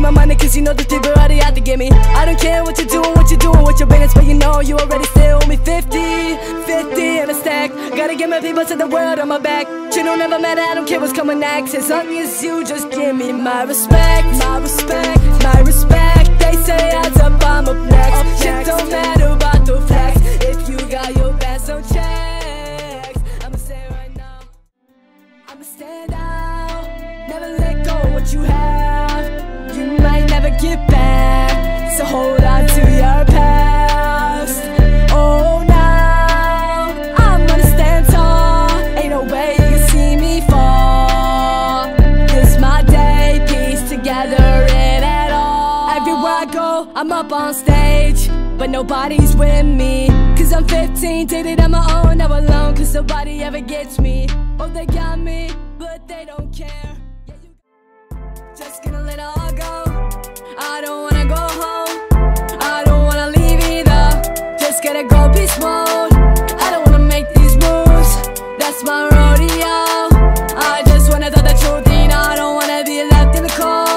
my money cause you know the people already out to get me. I don't care what you're doing with your business, but you know you already still owe me 50 in a stack. Gotta get my people to the world on my back. You don't never matter, I don't care what's coming next. As long as you just give me my respect. My respect, my respect. They say odds up, I'm up next. Shit don't matter about the facts. If you got your best on checks, I'ma say right now, I'ma stand out. Never let go of what you have. You might never get back, so hold on to your past. Oh, now I'm gonna stand tall. Ain't no way you can see me fall. This my day, piece together it at all. Everywhere I go, I'm up on stage, but nobody's with me. Cause I'm 15, did it on my own, never alone. Cause nobody ever gets me. Oh, they got me, but they don't care. Just gonna let it all go. I don't wanna go home, I don't wanna leave either. Just gotta go beast mode. I don't wanna make these moves, that's my rodeo. I just wanna tell the truth, and I don't wanna be left in the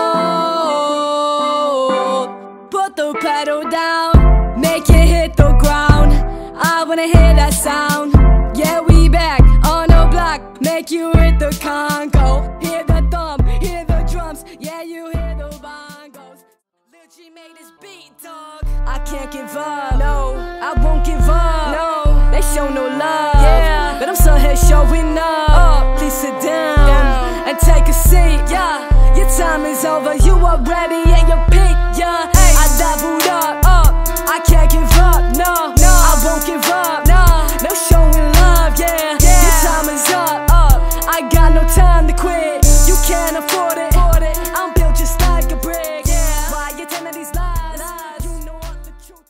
cold. Put the pedal down, make it hit the ground. I wanna hear that sound. Yeah, we back on the block, make you hit the Congo. Hear the thump, hear the drums, yeah, you hear the bongos. Lil G made this beat, dog. I can't give up, no, I won't give up, no. They show no love, yeah, but I'm still here showing up. Please sit down and take a seat, yeah. Your time is over, you are ready at your peak, yeah. I leveled up, I can't give up, no, I won't give up, no showing love, yeah. Your time is up, I got no time to quit. You can't afford it, I'm built just like a brick. Why you telling these lies? You know what the truth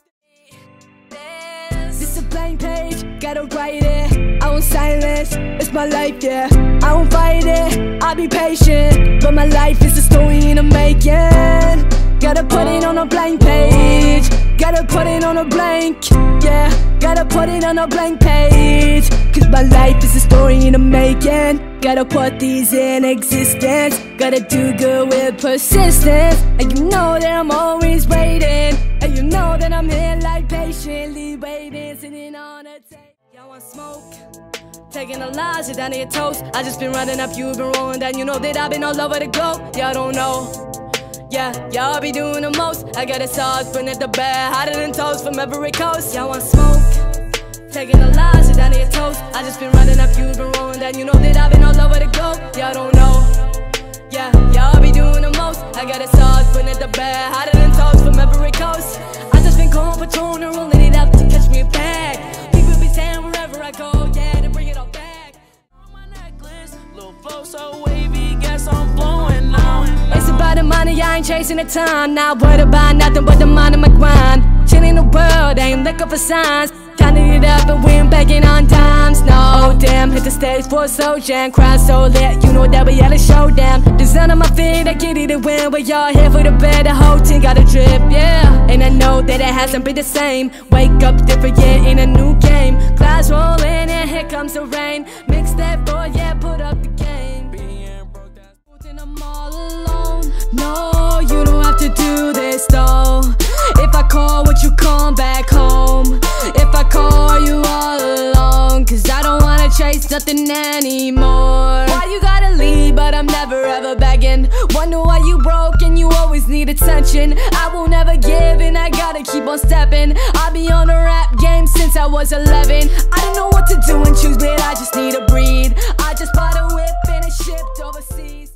is. This a blank page, gotta write it. I won't silence, it's my life, yeah. I won't fight it, I'll be patient. But my life is a story in the making. Gotta put it on a blank page, gotta put it on a blank, yeah. Gotta put it on a blank page. Cause my life is a story in the making. Gotta put these in existence. Gotta do good with persistence. And you know that I'm always waiting. And you know that I'm here like patiently waiting. Sitting on a table. Y'all want smoke? Taking a lot, sit down to your toes. I just been running up, you been rolling down. You know that I've been all over the globe. Y'all don't know. Yeah, y'all be doing the most. I got a sauce, bring it the bed, hotter than toast from every coast. Y'all want smoke? Taking a lot, sit down to your toes. I just been running up, you been rolling down. You know that I've been all over the globe. Y'all don't know. Yeah, y'all be doing the most. I got a sauce, bring it the bed, hotter than toast from every coast. I just been calling Patron and rolling it up to catch me a bag. People be saying wherever I go, yeah, to bring it all back. On my necklace, little flow so wavy, guess I'm blowing now. It's about the money, I ain't chasing the time. Not worried about nothing but the mind of my grind. Chilling the world, ain't looking for signs. Counting it up and we ain't begging on times, no. Oh damn, hit the stage for a soul jam. Crowd so lit, you know that we had a show, damn. Design on my feet, I get it to win. But y'all here for the bed, the whole team got a drip, yeah. And I know that it hasn't been the same. Wake up different, yeah, in a new game. Clouds rolling and here comes the rain. Mix that boy, yeah, put up the game. Being broke, that's and I'm all alone. No, you don't have to do this though. If I call, would you come back home? If I call you all alone, cause I don't wanna chase nothing anymore. Why you gotta leave, but I'm never ever begging. Wonder why you broke and you always need attention. I will never give and I gotta keep on stepping. I'll be on a rap game since I was 11. I don't know what to do and choose, but I just need to breathe. I just bought a whip and it shipped overseas.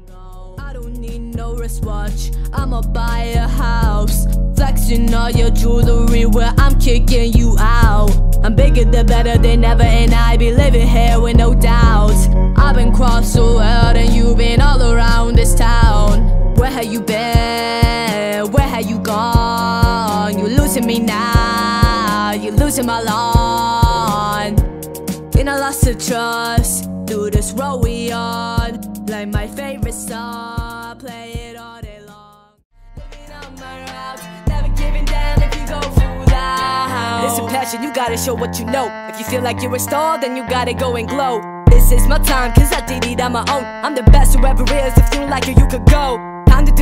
I don't need no wristwatch, I'ma buy a house. Flexing all your jewelry where I'm kicking you out. I'm bigger than better than ever and I be living here with no doubts. I've been crossed the world and you've been all around this town. Where have you been? Where have you gone? You're losing me now, you're losing my lawn. And I lost the trust through this road we on. Like my favorite song, play it all day long. Living on my route, never giving down if you go through that. It's a passion, you gotta show what you know. If you feel like you're a star, then you gotta go and glow. This is my time, cause I did it on my own. I'm the best whoever is, if you like it, you could go. Time to do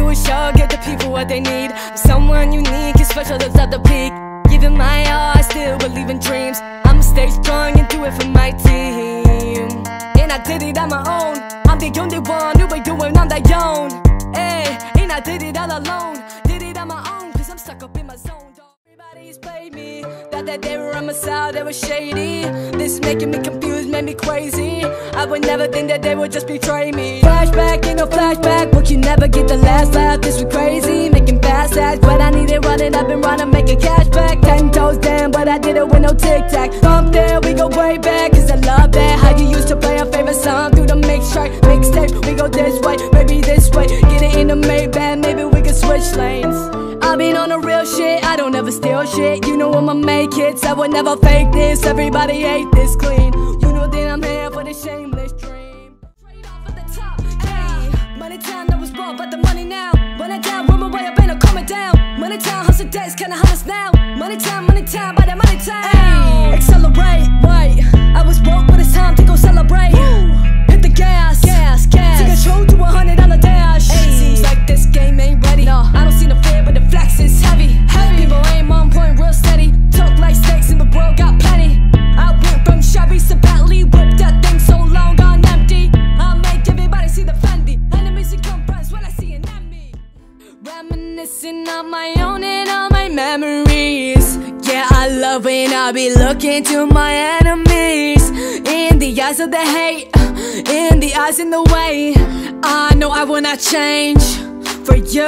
do a show, give the people what they need. I'm someone unique and special, that's at the peak. Giving my all, I still believe in dreams. I'ma stay strong and do it for my team. And I did it on my own. I'm the only one who ain't doing on their own. Hey, and I did it all alone. Did it on my own, cause I'm stuck up in my zone. Everybody's played me, thought that they were on my side, they were shady. This is making me confused, made me crazy. I would never think that they would just betray me. Flashback, ain't no flashback, but you never get the last laugh. This was crazy, making fast acts, but I needed running up and running, making cash back. 10 toes down, but I did it with no tic-tac. Thump there, we go way back, cause I love that. How you used to play our favorite song through the mix track. Mixtape, we go this way, maybe this way. Get it in the Maybach, maybe we can switch lanes. I've been on the real shit, I don't ever steal shit. You know I'ma make hits, I would never fake this. Everybody hate this clean. You know that I'm here for the shameless dream. Straight off at the top, hey. Money time that was broke, but the money now. Money down, woman way up, ain't no coming down. Money time, hustle days, kinda hummus now. Money time, by the money time. Hey. Accelerate, wait. I was broke, but it's time to go celebrate. Woo. Hit the gas. Take a show to 100 on the dash. Hey. Seems like this game ain't ready. No, I don't see no fear, but the flex is heavy. People aim on point, real steady. Talk like snakes in the world, got plenty. I went from Chevy to Bentley, whipped that thing so long, gone empty. I'll make everybody see the Fendi. Enemies become friends when I see an enemy. Reminiscing on my own and all my memories. Yeah, I love when I be looking to my enemies. In the eyes of the hate, in the eyes in the way. I know I will not change for you.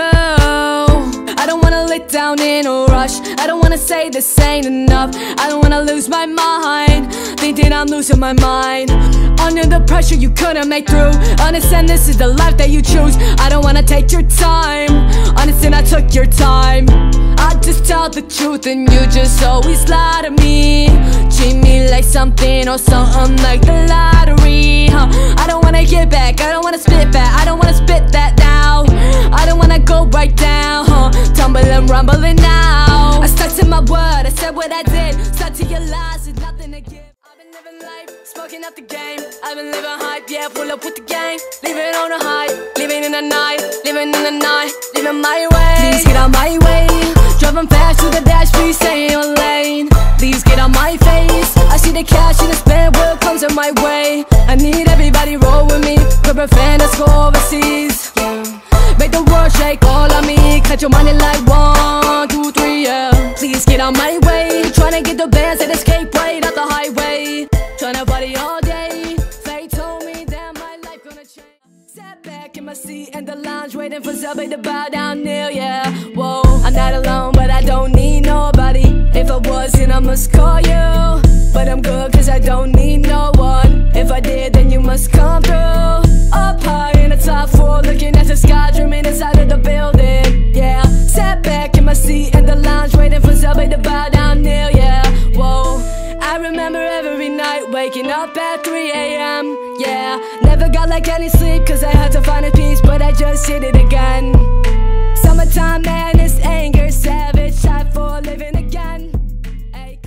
I don't wanna let down in a rush. I don't wanna say this ain't enough. I don't wanna lose my mind, thinking I'm losing my mind. Under the pressure you couldn't make through. Understand this is the life that you choose. I don't wanna take your time. Understand I took your time. I just tell the truth and you just always lie to me. Treat me like something or something like the lottery, huh? I don't wanna get back, I don't wanna spit back, I don't wanna spit that now. I don't wanna go right down, huh? Tumbling, rumbling now. I stuck to my word, I said what I did. Stuck to your lies, there's nothing to give. I've been living life, smoking up the game. I've been living hype, yeah, pull up with the gang. Living on a high, living in the night, living in the night, living my way. Please get out my way. Driving fast through the dash, please stay in your lane. Please get on my face. I see the cash in the spend, what comes in my way. I need everybody roll with me. Grab a fan, let's go overseas, yeah. Make the world shake all on me. Cut your money like 1, 2, 3, yeah. Please get on my way. Tryna get the bands and escape right off the highway. Tryna party all day. Fate told me that my life gonna change. Sat back in my seat in the lounge, waiting for somebody to bow down near, yeah. Whoa, I'm not alone, but I don't need nobody. If I wasn't, I must call you. But I'm good cause I don't need no one. If I did, then you must come through. Up high in the top floor, looking at the sky, dreaming inside of the building, yeah. Sat back in my seat in the lounge, waiting for somebody to bow down near, yeah. Whoa, I remember every night waking up at 3 AM, yeah. Never got like any sleep cause I had to find a peace, but I just hit it again. Summertime madness, anger, savage, time for living again. Ay,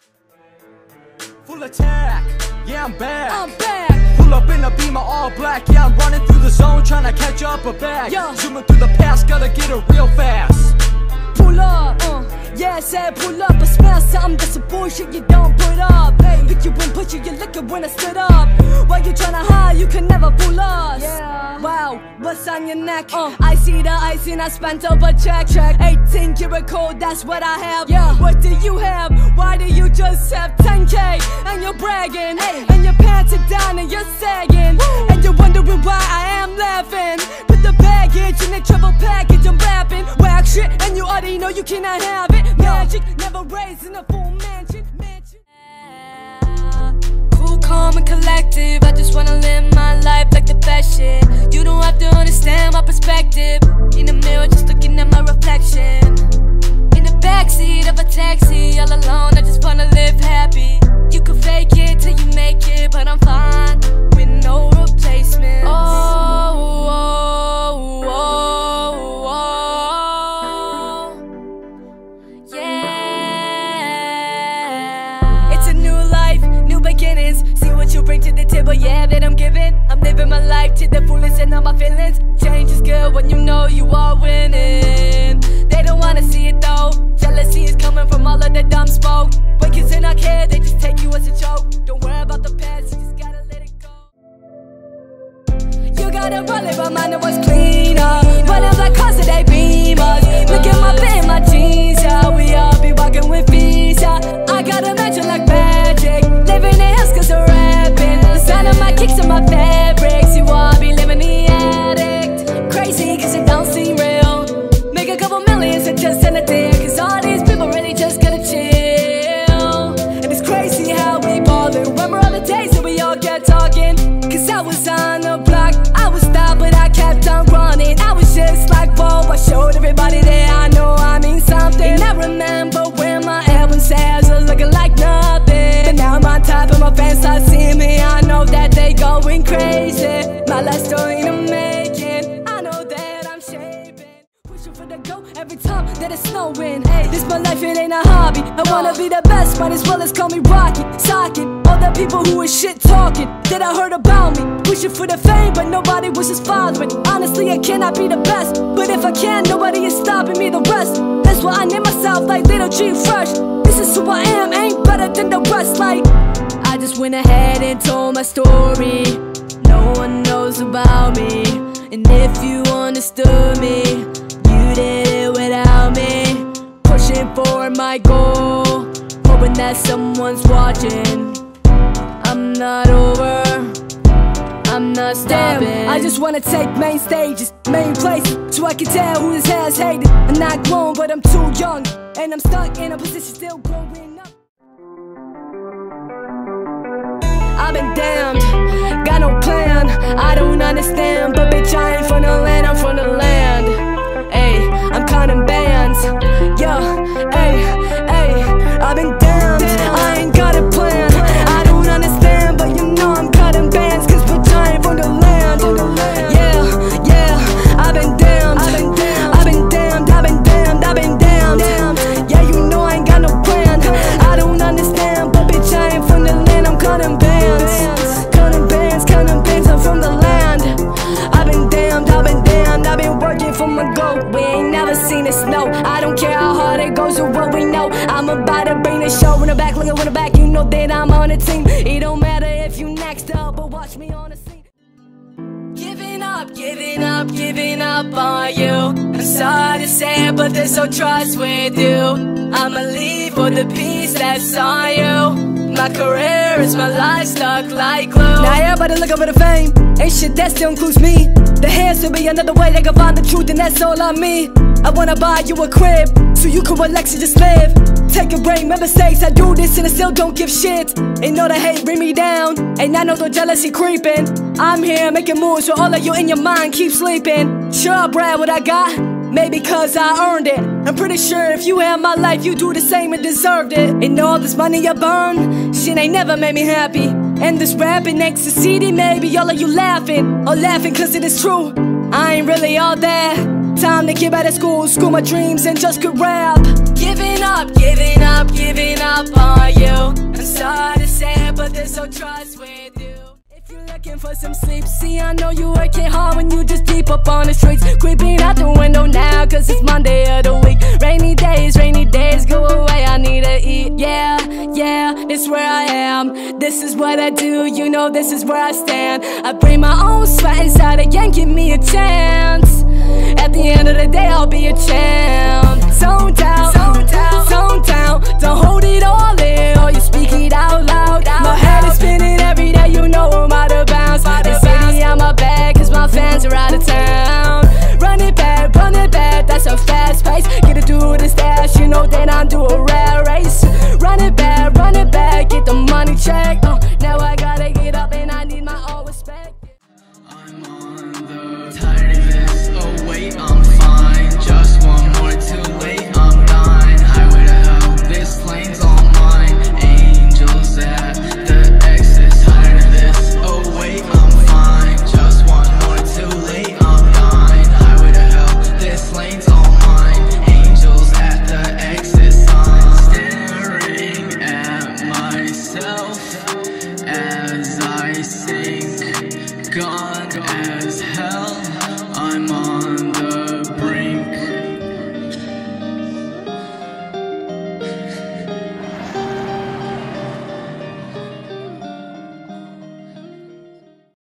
full attack, yeah I'm back. I'm back. Pull up in a Beamer all black, yeah I'm running through the zone, trying to catch up a bag. Yo. Zooming through the past, gotta get it real fast. Pull up, yeah, I said pull up. I smell something that's some bullshit you don't put up. Hey, pick you and put you liquor when I stood up. While you tryna hide, you can never fool us. Yeah. Wow, what's on your neck? I see the icing, I spent over check. 18 karat gold, that's what I have. Yeah. What do you have? Why do you just have 10K? And you're bragging, hey. And your pants are down and you're sagging. Woo. And you're wondering why I am laughing. Put the baggage in the triple package, I'm rapping. Whack shit, and you already know you cannot have it. Magic, never raised in a full mansion. Cool, calm, and collective. I just wanna live my life like the best shit. You don't have to understand my perspective. In the mirror, just looking at my reflection. In the backseat of a taxi, all alone, I just wanna live happy. You can fake it till you make it, but I'm fine with no replacements. Yeah. It's a new life, new beginnings. See you what you bring to the table, yeah, that I'm giving. I'm living my life to the fullest and all my feelings. Change is good when you know you are winning. They don't wanna see it though. Jealousy is coming from all of the dumb smoke. When kids do not care, they just take you as a joke. Don't worry about the past, you just gotta let it go. You gotta roll it, remind what's cleaner. Running like cars that they beamers. Look at my bed, my jeans, yeah. We all be walking with fees, yeah. I got a mansion like magic. Living in hills cause I'm rapping. The sound of my kicks and my fabrics. You all be living the addict. Crazy cause it don't seem real. Make a couple millions and just send a deal. Cause all these people really just gotta chill. And it's crazy how we ballin'. Remember all the days that we all kept talking. Cause I was on the block, I was stopped but I kept on running. I was just like, whoa, I showed everybody that I know I mean something. And I remember when my album sales was looking like nothing. But now I'm on top and my fans start seeing me. I know that they going crazy. My life story in the making. I know that I'm shaping. Pushing for the go every time that it's snowing. Hey, this my life, it ain't a hobby. I wanna be the best, might as well as call me Rocky. Socket all the people who is shit talking that I heard about me. Wishing for the fame, but nobody was just following. Honestly, I cannot be the best, but if I can, nobody is stopping me. The rest, that's why I name myself like Little G Fresh. This is who I am, ain't better than the rest. Like, I just went ahead and told my story. No one knows about me, and if you understood me, you did it without me. Pushing for my goal, hoping that someone's watching. I'm not over, I'm not stopping. Damn, I just wanna take main stages, main places, so I can tell who this has hated. I'm not grown, but I'm too young, and I'm stuck in a position still growing up. I've been damned, got no plan, I don't understand. But bitch, I ain't from the land, I'm from the land. Ayy, I'm counting bands, yeah, ayy, ayy. I've been damned, I ain't got a plan. I don't understand, but you know I'm cutting bands. Cause bitch, I ain't from the land. Yeah, yeah, I've been damned, I've been damned, I've been damned, I've been damned, I've been damned. Yeah, you know I ain't got no plan. I don't understand, but bitch, I ain't from the land. I'm cutting bands, cutting bands, cutting bands. I'm from the land. I've been damned, I've been damned, I've been working for my goal. We ain't never seen it snow. I don't care how hard it goes or what we know. I'm about to bring the show in the back, looking in the back. You know that I'm on the team. It don't matter if you next up, but watch me on the scene. Giving up, giving up, giving up on you. I'm sorry to say it, but there's no trust with you. I'ma leave for the peace that's on you. My career is my life stuck like glue. Now everybody looking for the fame, ain't shit that still includes me. There has to be another way they can find the truth, and that's all on me. I wanna buy you a crib, so you can relax and just live. Take a break, make mistakes, I do this and I still don't give shit. Ain't no the hate bring me down, and I know the jealousy creeping. I'm here making moves so all of you in your mind keep sleeping. Sure, I brag what I got, maybe cause I earned it. I'm pretty sure if you had my life, you do the same and deserved it. And all this money I burn, shit ain't never made me happy. And this rapping next to CD, maybe all of you laughing, or laughing cause it is true. I ain't really all there. Time to get out of school, school my dreams and just could rap. Giving up, giving up, giving up on you. I'm sorry to say it, but there's no trust with you. If you're looking for some sleep, see I know you working hard when you just deep up on the streets. Creeping out the window now cause it's Monday of the week. Rainy days, go away, I need to eat. Yeah, yeah, it's where I am. This is what I do, you know this is where I stand. I bring my own sweat inside again, give me a chance. At the end of the day, I'll be a champ. Zone down, zone down, zone down. Don't hold it all in, or you speak it out loud. My head is spinning every day, you know I'm out of bounds. They say I'm my bag, cause my fans are out of town. Run it back, that's a fast pace. Get it through the stash, you know that I'm doing a rare race. Run it back, get the money check.